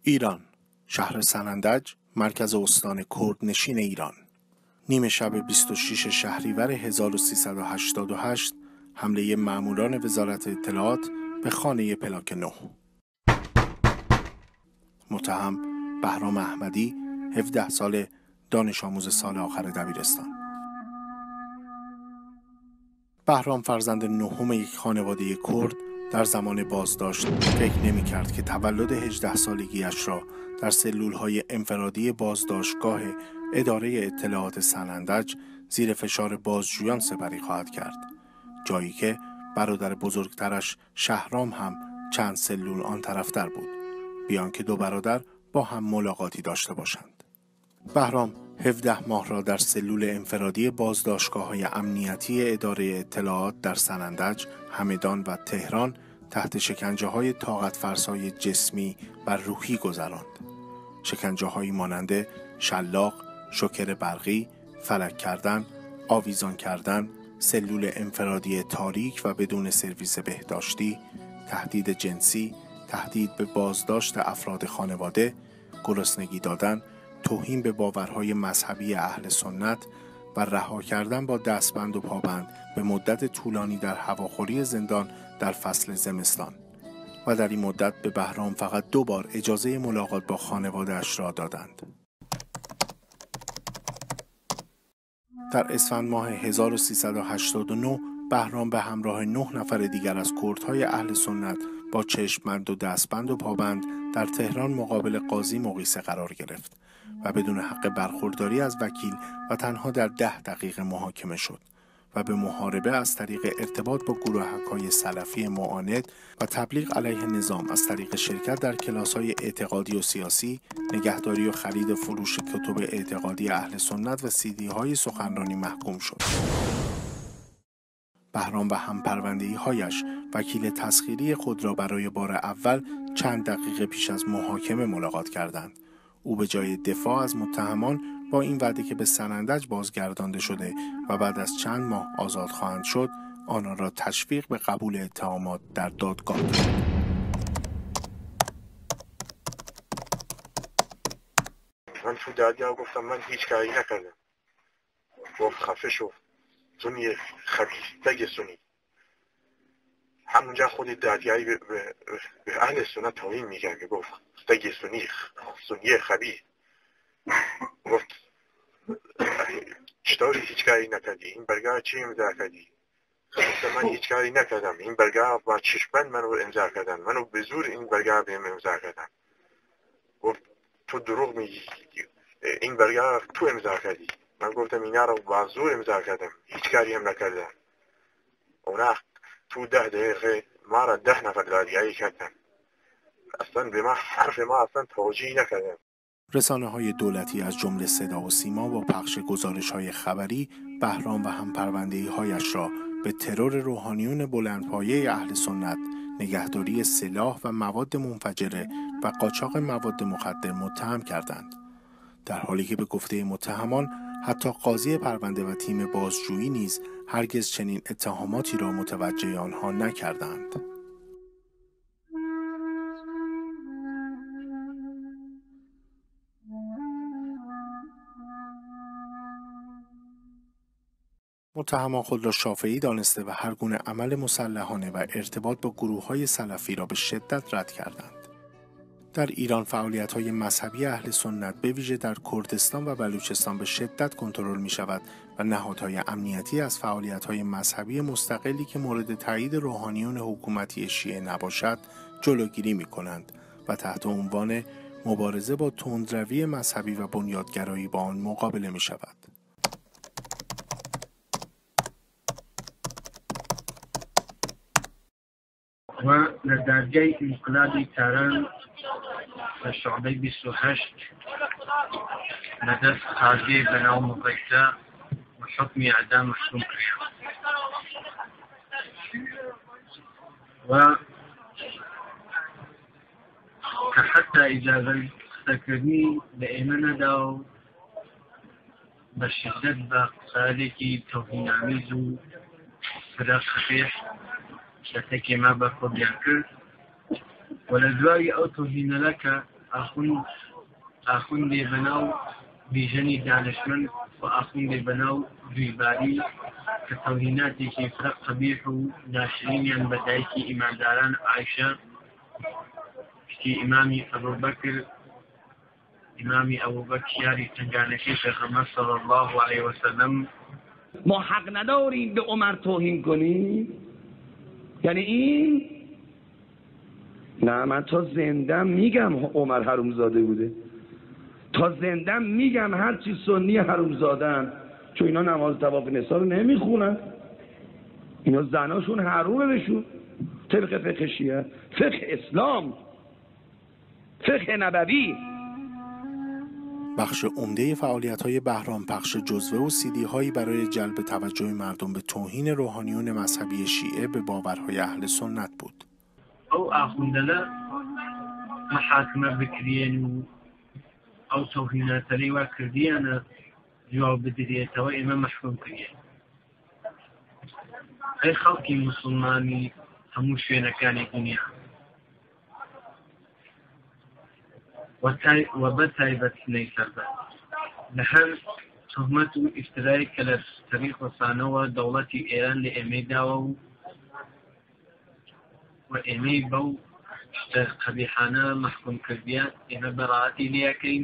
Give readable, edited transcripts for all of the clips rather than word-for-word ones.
ایران، شهر سنندج، مرکز استان کردنشین ایران. نیمه شب 26 شهریور 1388 حمله ماموران وزارت اطلاعات به خانه پلاک 9. متهم بهرام احمدی، 17 ساله، دانش آموز سال آخر دبیرستان. بهرام فرزند نهم یک خانواده کرد در زمان بازداشت فکر نمی کرد که تولد 18 سالگیش را در سلولهای انفرادی بازداشتگاه اداره اطلاعات سنندج زیر فشار بازجویان سپری خواهد کرد، جایی که برادر بزرگترش شهرام هم چند سلول آن طرفتر بود، بیان که دو برادر با هم ملاقاتی داشته باشند. بهرام 17 ماه را در سلول انفرادی بازداشتگاه‌های امنیتی اداره اطلاعات در سنندج، همدان و تهران تحت شکنجه‌های طاقت فرسای جسمی و روحی گذراند. شکنجه‌هایی مانند شلاق، شوکر برقی، فلک کردن، آویزان کردن، سلول انفرادی تاریک و بدون سرویس بهداشتی، تهدید جنسی، تهدید به بازداشت افراد خانواده، گرسنگی دادن، توهین به باورهای مذهبی اهل سنت و رها کردن با دستبند و پابند به مدت طولانی در هواخوری زندان در فصل زمستان. و در این مدت به بهرام فقط 2 بار اجازه ملاقات با خانواده‌اش را دادند. در اسفند ماه 1389 بهرام به همراه 9 نفر دیگر از کردهای اهل سنت با چشم‌بند و دستبند و پابند در تهران مقابل قاضی مقیسه قرار گرفت و بدون حق برخورداری از وکیل و تنها در 10 دقیقه محاکمه شد و به محاربه از طریق ارتباط با گروهک‌های سلفی معاند و تبلیغ علیه نظام از طریق شرکت در کلاس‌های اعتقادی و سیاسی، نگهداری و خرید و فروش کتب اعتقادی اهل سنت و سیدی‌های سخنرانی محکوم شد. بهرام و همپرونده‌هایش وکیل تسخیری خود را برای بار اول چند دقیقه پیش از محاکمه ملاقات کردند. او به جای دفاع از متهمان با این وعده که به سنندج بازگردانده شده و بعد از چند ماه آزاد خواهند شد، آنها را تشویق به قبول اتهامات در دادگاه کرد. من تو دادگاه گفتم من هیچ کاری نکردم. گفت خفه شو، سنی خبیث، تگ سنی. همونجا خود دادگاهی به اهل سنت توهین میکرد که گفت تگ سنی خبیث. گفت چطوری هیچ کاری نکردی؟ این برگاه چی امضا کردی؟ گفتم من هیچ کاری نکردم. این برگاه با چشمند منو امضا کردن، منو به زور این برگاه بهم امضا کردن. گفت تو دروغ میگی، این برگاه تو امضا کردی. من گفتم اینا رو با زور امضا کردم، هیچ کاری هم نکردم. اونا تو 10 دقیقه ما را 10 نفر دادگاهی کردن. اصلا به ما حرف ما اصلا توجیه نکردن. رسانه‌های دولتی از جمله صدا و سیما با پخش گزارش‌های خبری بهرام و همپرونده‌هایش را به ترور روحانیون بلندپایه اهل سنت، نگهداری سلاح و مواد منفجره و قاچاق مواد مخدر متهم کردند، در حالی که به گفته متهمان حتی قاضی پرونده و تیم بازجویی نیز هرگز چنین اتهاماتی را متوجه آنها نکردند. متهمان خود را شافعی دانسته و هر گونه عمل مسلحانه و ارتباط با گروه‌های سلفی را به شدت رد کردند. در ایران فعالیت‌های مذهبی اهل سنت به ویژه در کردستان و بلوچستان به شدت کنترل می‌شود و نهادهای امنیتی از فعالیت‌های مذهبی مستقلی که مورد تایید روحانیون حکومتی شیعه نباشد جلوگیری می‌کنند و تحت عنوان مبارزه با تندروی مذهبی و بنیادگرایی با آن مقابله می‌شود. و در درجه انقلاب تهران و شعبه 28 به دست قاضی به نام مقیسه و حکم اعدام محکوم کرد و که حتی اجازه سکرنی به ایمن داو به شدت به قصالی که توهین آمیز و فراق خفیف شتکی ما به خود کرد و لدوای او توهین لکه ئاخوندێ بەناو بیژەنی دانشمەند و ئاخوندێ بەناو جویباری کە تەوهیناتێکی فرە قەبیح و ناشرینیان بە دایکی ئیمانداران عایشە کچی ئیمامی ئەبوبەکر یاری چنگانەکەی پێغەمبەر صلی الله علیه و سلم. ما حق نداریم به عمر توهین کنیم؟ یعنی این؟ نه، من تا زندم میگم عمر حرومزاده بوده، تا زندم میگم هرچی سنی حرومزادن، چون اینا نماز طواف نسا رو نمیخونن، اینا زناشون حرومه بشون طبق فقه شیعه، فقه اسلام، فقه نبوی. بخش عمده فعالیت‌های بهرام پخش جزوه و سیدی هایی برای جلب توجه مردم به توهین روحانیون مذهبی شیعه به باورهای اهل سنت بود. او آخوندلا محاکمه بکرین و او توهیناتەی وا کردیانە جواب بدرێتەوە ئێمە مەحکوم کردین. ئەی خەڵکی موسڵمانی هەموو شوێنەکانی دنیا و بەتایبەت سنەی سەربەر لە هەر تۆهمەت و ئیفترای کە لە تەریخ وەسانەوە دەوڵەتی ئێران لە ئێمەی داوە و ئێمەی بەو شتە قەبیحانە مەحکوم کردیان، ئێمە بەڕائەتی لێەکەین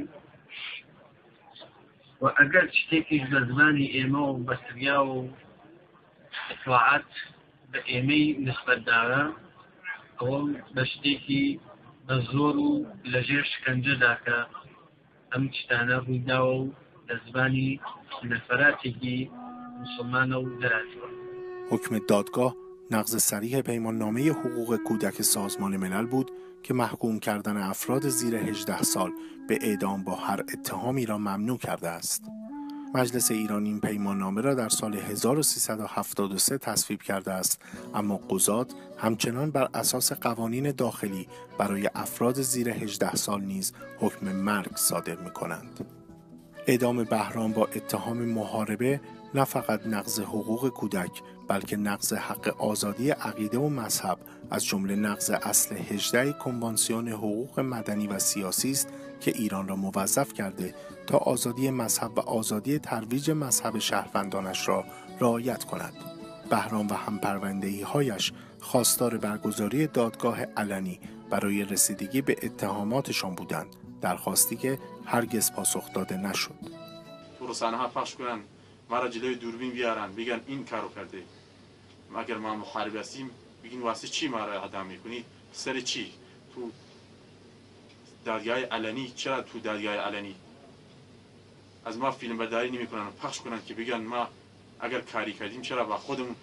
و ئەگەر شتێکیش بە زمانی ئێمە و بە سریا و ئیطلاعات بە ئێمەی نسبەتدارە، ئەوە بە شتێکی بە زۆر و لەژێر شکنجەدا کە ئەم شتانە ڕوویداوە و لە زمانی نەفەراتێکی موسڵمانە و دەراتیوە. حکم دادگاه نقض صریح پیماننامه حقوق کودک سازمان ملل بود که محکوم کردن افراد زیر 18 سال به اعدام با هر اتهامی را ممنوع کرده است. مجلس ایران این پیماننامه را در سال 1373 تصویب کرده است، اما قضات همچنان بر اساس قوانین داخلی برای افراد زیر 18 سال نیز حکم مرگ صادر می‌کنند. اعدام بهرام با اتهام محاربه نه فقط نقض حقوق کودک بلکه نقض حق آزادی عقیده و مذهب از جمله نقض اصل 18 کنوانسیون حقوق مدنی و سیاسی است که ایران را موظف کرده تا آزادی مذهب و آزادی ترویج مذهب شهروندانش را رعایت کند. بهرام و همپرونده‌هایش خواستار برگزاری دادگاه علنی برای رسیدگی به اتهاماتشان بودند، درخواستی که هرگز پاسخ داده نشد. تو رسانه‌ها پخش کنن، ما را جلوی دوربین بیارن، بگن این کارو کرده. اگر ما محارب هستیم بگین واسه چی ما را اعدام میکنید؟ سر چی؟ تو دادگاه علنی، چرا تو دادگاه علنی از ما فیلم برداری نمیکنن، پخش کنن که بگن ما اگر کاری کردیم چرا با خودمون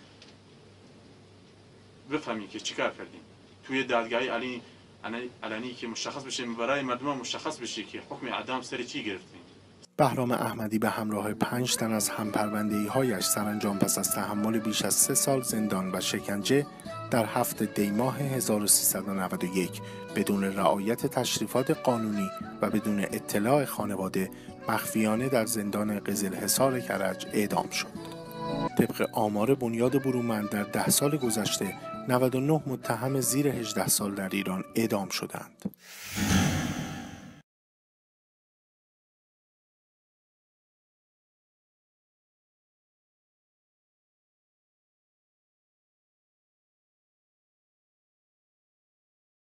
بفهمیم که چیکار کردیم. توی دادگاه علنی که مشخص بشه، برای مردم مشخص بشه که حکم اعدام سر چی گرفتیم. بهرام احمدی به همراه 5 تن از همپرونده‌هایش سرانجام پس از تحمل بیش از 3 سال زندان و شکنجه در 7 دی ماه 1391 بدون رعایت تشریفات قانونی و بدون اطلاع خانواده مخفیانه در زندان قزلحصار کرج اعدام شد. طبق آمار بنیاد برومند در 10 سال گذشته 99 متهم زیر 18 سال در ایران اعدام شدند.